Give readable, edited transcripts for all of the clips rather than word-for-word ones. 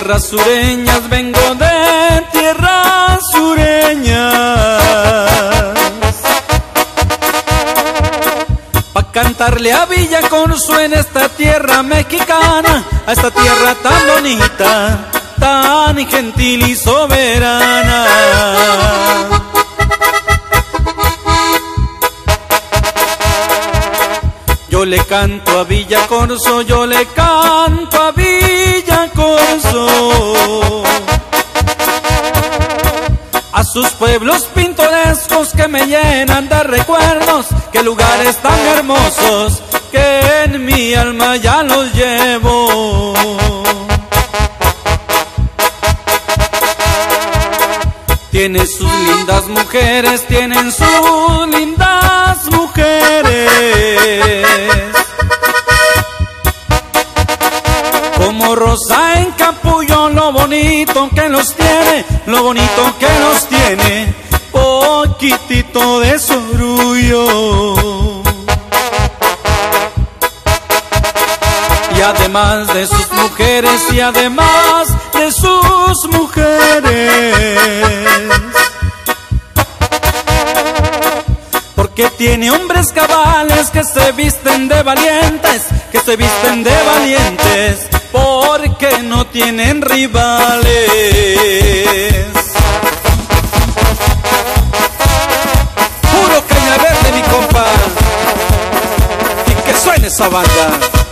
tierras sureñas, vengo de tierras sureñas, pa' cantarle a Villacorzo en esta tierra mexicana, a esta tierra tan bonita, tan gentil y soberana. Yo le canto a Villacorzo, yo le canto a Villacorzo, a sus pueblos pintorescos que me llenan de recuerdos, que lugares tan hermosos que en mi alma ya los llevo. Tiene sus lindas mujeres, tienen sus lindas mujeres, como rosa en capullo, lo bonito que los tiene, lo bonito que los tiene, poquitito de su orgullo. Y además de sus mujeres, y además de sus mujeres, porque tiene hombres cabales que se visten de valientes, que se visten de valientes, porque no tienen rivales. Puro caña verde, mi compa, y que suene esa banda.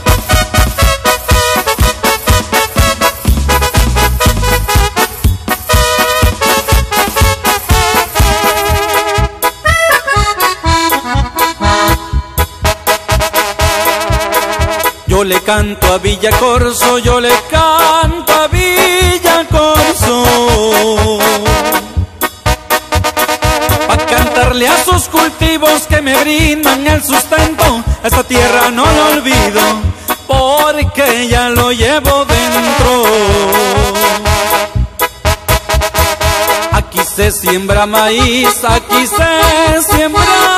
Yo le canto a Villacorzo, yo le canto a Villacorzo, pa' cantarle a sus cultivos que me brindan el sustento. A esta tierra no lo olvido, porque ya lo llevo dentro. Aquí se siembra maíz, aquí se siembra